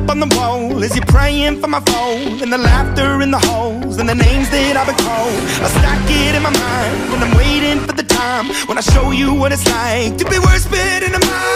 on the wall as you're praying for my phone, and the laughter in the holes, and the names that I've been called. I stack it in my mind, and I'm waiting for the time when I show you what it's like to be worse fit in the mind.